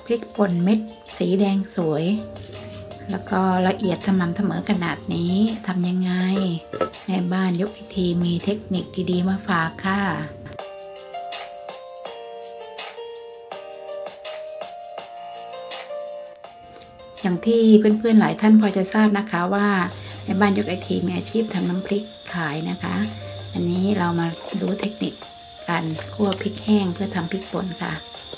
พริกป่นเม็ดสีแดงสวยแล้วก็ละเอียดสม่ำเสมอขนาดนี้ทำยังไงแม่บ้านยกพิธีมีเทคนิคดีๆมาฝากค่ะอย่างที่เพื่อนๆหลายท่านพอจะทราบนะคะว่าแม่บ้านยกไอทีมีอาชีพทำน้ำพริกขายนะคะอันนี้เรามาดูเทคนิคการคั่วพริกแห้งเพื่อทำพริกป่นค่ะ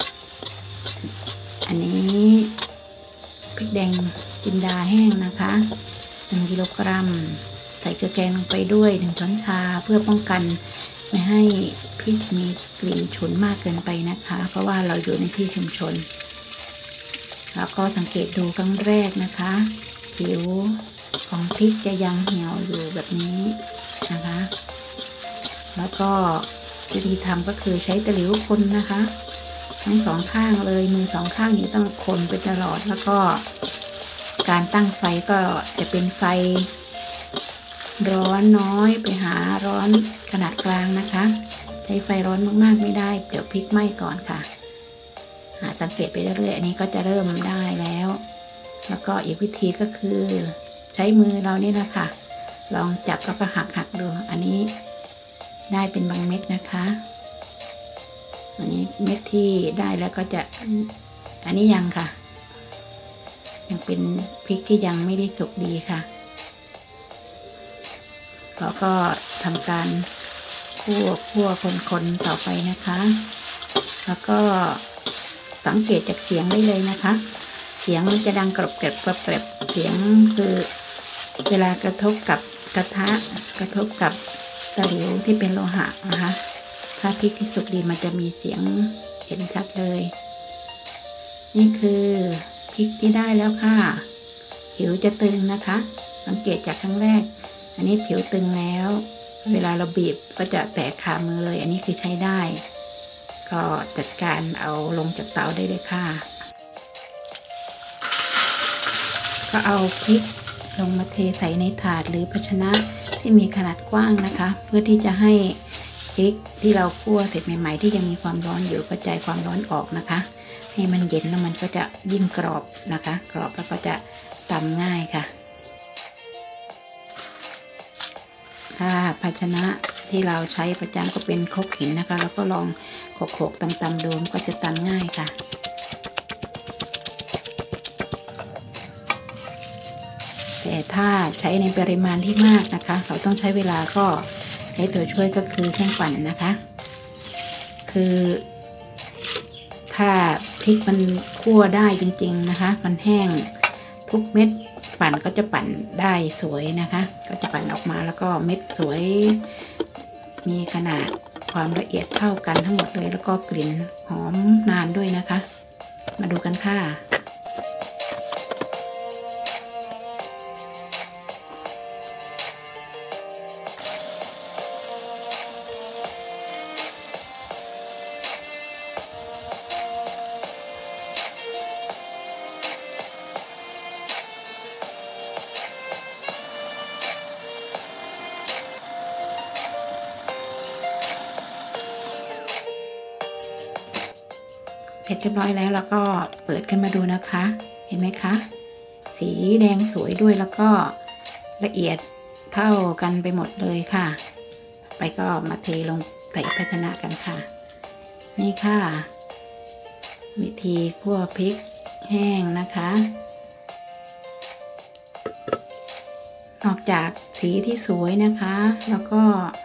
อันนี้พริกแดงจินดาแห้งนะคะ1 กิโลกรัมใส่เกลือแกงลงไปด้วย1 ช้อนชาเพื่อป้องกันไม่ให้พริกมีกลิ่นฉุนมากเกินไปนะคะเพราะว่าเราอยู่ในที่ชุมชนแล้วก็สังเกตดูครั้งแรกนะคะผิวของพริกจะยังเหี่ยวอยู่แบบนี้นะคะแล้วก็วิธีทำก็คือใช้ตะหลิวคนนะคะทั้ง2 ข้างเลยมือ2 ข้างนี้ต้องคนไปตลอดแล้วก็การตั้งไฟก็จะเป็นไฟร้อนน้อยไปหาร้อนขนาดกลางนะคะใช้ไฟร้อนมากๆไม่ได้เดี๋ยวพริกไหม้ก่อนค่ะสังเกตไปเรื่อยๆอันนี้ก็จะเริ่มได้แล้วแล้วก็อีกวิธีก็คือใช้มือเรานี่แหละค่ะลองจับแล้วก็หักดูอันนี้ได้เป็นบางเม็ดนะคะอันนี้เม็ดที่ได้แล้วก็จะอันนี้ยังค่ะยังเป็นพริกที่ยังไม่ได้สุกดีค่ะเราก็ทำการคั่วคนต่อไปนะคะแล้วก็สังเกตจากเสียงได้เลยนะคะเสียงมันจะดังกรอบแกรบเสียงคือเวลากระทบกับกระทะกระทบกับตะหลิวที่เป็นโลหะนะคะถ้าพริกที่สุกดีมันจะมีเสียงเห็นชัดเลยนี่คือพริกที่ได้แล้วค่ะผิวจะตึงนะคะสังเกตจากครั้งแรกอันนี้ผิวตึงแล้วเวลาเราบีบก็จะแตกคามือเลยอันนี้คือใช้ได้ก็จัดการเอาลงจากเตาได้เลยค่ะก็เอาพริกลงมาเทใส่ในถาดหรือภาชนะที่มีขนาดกว้างนะคะเพื่อที่จะให้พริกที่เราคั่วเสร็จใหม่ๆที่ยังมีความร้อนอยู่กระจายความร้อนออกนะคะให้มันเย็นแล้วมันก็จะยิ่งกรอบนะคะกรอบแล้วก็จะตำง่ายค่ะถ้าภาชนะที่เราใช้ประจำก็เป็นครกหินนะคะแล้วก็ลองโขกตำดูก็จะตำง่ายค่ะแต่ถ้าใช้ในปริมาณที่มากนะคะเราต้องใช้เวลาก็ใช้ตัวช่วยก็คือเครื่องปั่นนะคะคือถ้าพริกมันคั่วได้จริงๆนะคะมันแห้งทุกเม็ดปั่นก็จะปั่นได้สวยนะคะก็จะปั่นออกมาแล้วก็เม็ดสวยมีขนาดความละเอียดเท่ากันทั้งหมดเลยแล้วก็กลิ่นหอมนานด้วยนะคะมาดูกันค่ะเสร็จเรียบร้อยแล้วแล้วก็เปิดขึ้นมาดูนะคะเห็นไหมคะสีแดงสวยด้วยแล้วก็ละเอียดเท่ากันไปหมดเลยค่ะไปก็มาเทลงใส่ภาชนะกันค่ะนี่ค่ะวิธีคั่วพริกแห้งนะคะนอกจากสีที่สวยนะคะแล้วก็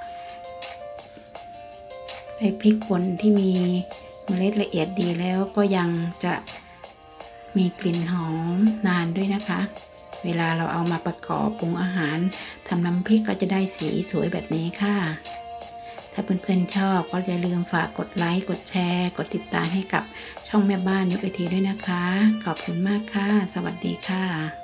ไอ้พริกป่นที่มีเมล็ดละเอียดดีแล้วก็ยังจะมีกลิ่นหอมนานด้วยนะคะเวลาเราเอามาประกอบปรุงอาหารทำน้ำพริกก็จะได้สีสวยแบบนี้ค่ะถ้าเพื่อนๆชอบก็อย่าลืมฝากกดไลค์กดแชร์กดติดตามให้กับช่องแม่บ้านยกไอทีด้วยนะคะขอบคุณมากค่ะสวัสดีค่ะ